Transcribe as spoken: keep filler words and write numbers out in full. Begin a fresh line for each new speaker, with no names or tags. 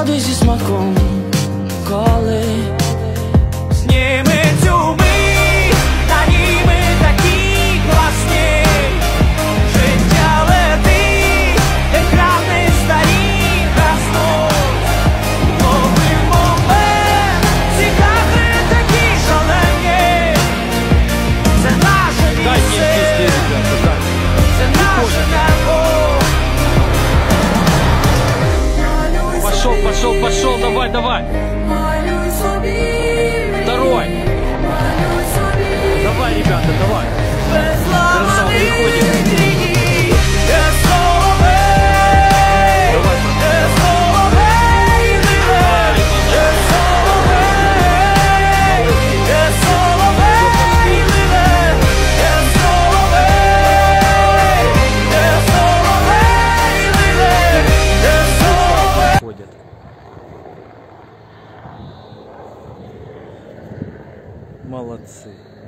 води зі смаком, коли зніми цю мить, та ні ми такі класні. Життя летить, екрани старі гаснуть. Лови момент, ці кадри такі шалені. Це наше місце, це наше небо.
Пошел, пошел, пошел, давай, давай. Второй. Давай, ребята, давай. Красава, выходим. Молодцы.